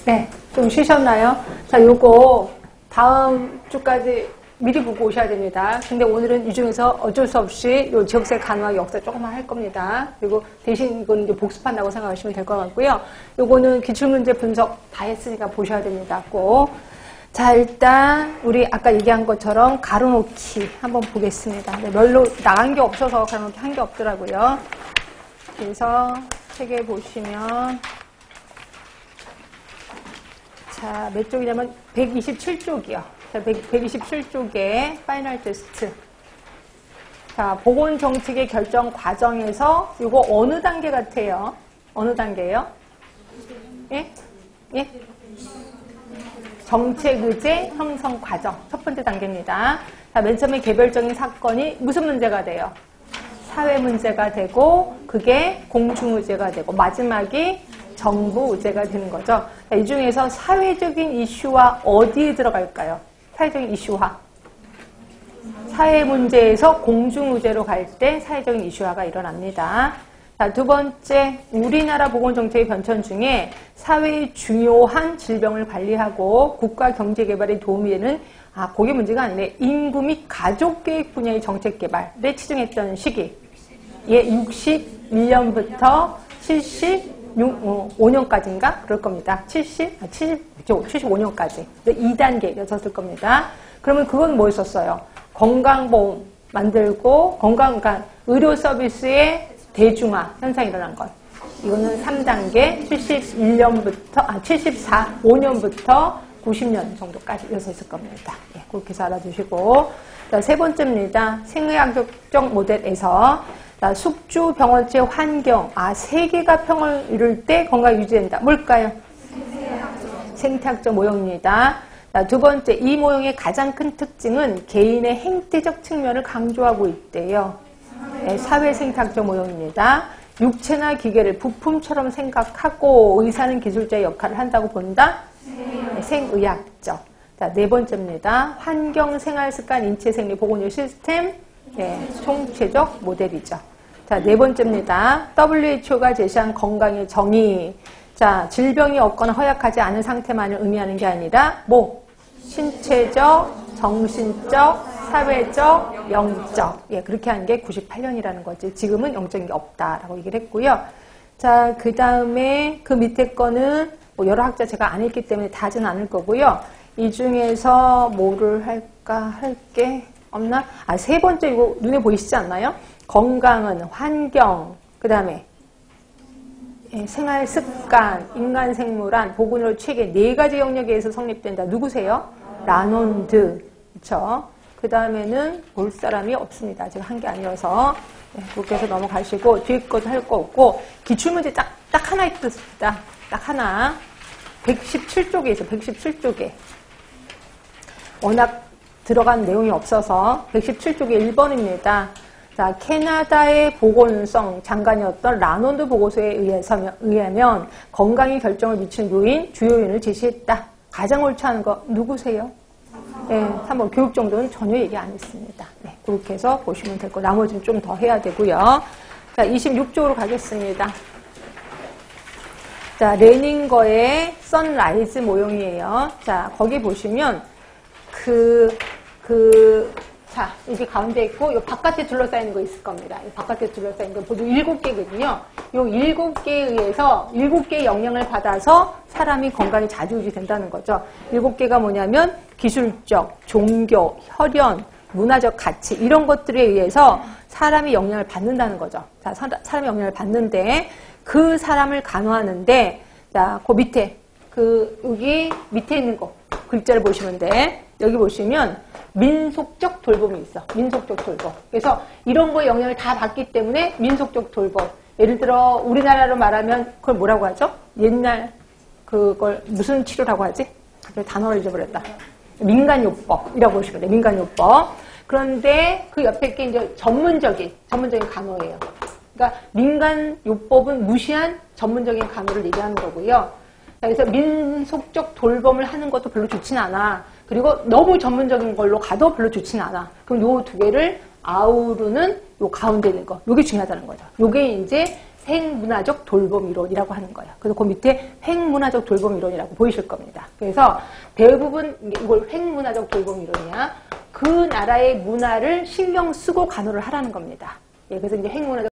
네, 좀 쉬셨나요? 자, 요거 다음 주까지 미리 보고 오셔야 됩니다. 근데 오늘은 이 중에서 어쩔 수 없이 요 지역사회 간호학 역사 조금만 할 겁니다. 그리고 대신 이건 이제 복습한다고 생각하시면 될 것 같고요. 요거는 기출문제 분석 다 했으니까 보셔야 됩니다. 꼭. 자, 일단 우리 아까 얘기한 것처럼 가로놓기 한번 보겠습니다. 네, 별로 나간 게 없어서 가로놓기 한 게 없더라고요. 그래서 책에 보시면 자, 몇 쪽이냐면 127쪽이요. 자, 127쪽에 파이널 테스트. 자, 보건정책의 결정 과정에서 이거 어느 단계 같아요? 어느 단계예요? 예? 예? 정책 의제 형성 과정. 첫 번째 단계입니다. 자, 맨 처음에 개별적인 사건이 무슨 문제가 돼요? 사회 문제가 되고, 그게 공중 의제가 되고, 마지막이 정부 의제가 되는 거죠. 자, 이 중에서 사회적인 이슈화 어디에 들어갈까요? 사회적인 이슈화. 사회 문제에서 공중 의제로 갈 때 사회적인 이슈화가 일어납니다. 자, 두 번째, 우리나라 보건정책의 변천 중에 사회의 중요한 질병을 관리하고 국가 경제 개발에 도움이 되는 그게 문제가 아니네. 인구 및 가족 계획 분야의 정책 개발에 치중했던 시기. 예, 61년부터 75년까지인가? 그럴 겁니다. 75년까지. 2단계였었을 겁니다. 그러면 그건 뭐였었어요? 건강보험 만들고, 그러니까 의료 서비스의 대중화 현상이 일어난 것. 이거는 3단계, 5년부터 90년 정도까지 였었을 겁니다. 예, 그렇게 해서 알아두시고. 자, 세 번째입니다. 생의학적 모델에서 자, 숙주 병원체 환경, 세계가 평을 이룰 때 건강이 유지된다. 뭘까요? 생태학적 모형입니다. 자, 두 번째, 이 모형의 가장 큰 특징은 개인의 행태적 측면을 강조하고 있대요. 네, 사회 생태학적 모형입니다. 육체나 기계를 부품처럼 생각하고 의사는 기술자의 역할을 한다고 본다. 네, 생의학적. 자, 네 번째입니다. 환경, 생활 습관, 인체 생리, 보건의료 시스템, 네, 총체적 모델이죠. 자, 네 번째입니다. WHO가 제시한 건강의 정의. 자, 질병이 없거나 허약하지 않은 상태만을 의미하는 게 아니라 신체적, 정신적, 사회적, 영적. 예, 그렇게 한 게 98년이라는 거지. 지금은 영적인 게 없다라고 얘기를 했고요. 자, 그 다음에 그 밑에 거는 여러 학자 제가 안 했기 때문에 다 하진 않을 거고요. 이 중에서 뭐를 할까 할 게 없나? 세 번째 이거 눈에 보이시지 않나요? 건강은 환경, 그 다음에 생활 습관, 인간 생물학, 보건의료 체계 4가지 영역에 의해서 성립된다. 누구세요? 라논드. 그렇죠? 그 다음에는 볼 사람이 없습니다. 제가 한 게 아니어서. 네, 그렇게 해서 넘어가시고 뒤에 것도 할 거 없고 기출문제 딱 하나 있습니다. 딱 하나. 117쪽에 있어요. 117쪽에. 워낙 들어간 내용이 없어서 117쪽에 1번입니다. 자, 캐나다의 보건성 장관이었던 라논드 보고서에 의하면 건강이 결정을 미치는 주요 요인을 제시했다. 가장 옳지 않은 거 누구세요? 네, 3번 교육 정도는 전혀 얘기 안 했습니다. 네, 그렇게 해서 보시면 될 거. 나머지는 좀 더 해야 되고요. 자, 26쪽으로 가겠습니다. 자, 레닝거의 선라이즈 모형이에요. 자, 거기 보시면 자, 여기 가운데 있고, 요 바깥에 둘러싸이는 거 있을 겁니다. 이 바깥에 둘러싸이는 거 모두 7개거든요. 요 7개에 의해서 7개의 영향을 받아서 사람이 건강이 좌지우지 된다는 거죠. 7개가 뭐냐면 기술적, 종교, 혈연, 문화적 가치 이런 것들에 의해서 사람이 영향을 받는다는 거죠. 자, 사람이 영향을 받는데 그 사람을 간호하는데 자, 그 밑에 여기 밑에 있는 거 글자를 보시면 돼. 여기 보시면 민속적 돌봄이 있어. 민속적 돌봄. 그래서 이런 거에 영향을 다 받기 때문에 민속적 돌봄. 예를 들어 우리나라로 말하면 그걸 뭐라고 하죠? 옛날 그걸 무슨 치료라고 하지? 갑자기 단어를 잊어버렸다. 민간요법이라고 보시면 돼. 민간요법. 그런데 그 옆에 게 이제 전문적인 간호예요. 그러니까 민간요법은 무시한 전문적인 간호를 얘기하는 거고요. 그래서 민속적 돌봄을 하는 것도 별로 좋진 않아. 그리고 너무 전문적인 걸로 가도 별로 좋진 않아. 그럼 요 두 개를 아우르는 요 가운데 있는 거. 요게 중요하다는 거죠. 요게 이제 생문화적 돌봄 이론이라고 하는 거예요. 그래서 그 밑에 횡문화적 돌봄 이론이라고 보이실 겁니다. 그래서 대부분 이걸 횡문화적 돌봄 이론이야. 그 나라의 문화를 신경 쓰고 간호를 하라는 겁니다. 예, 그래서 이제 횡문화적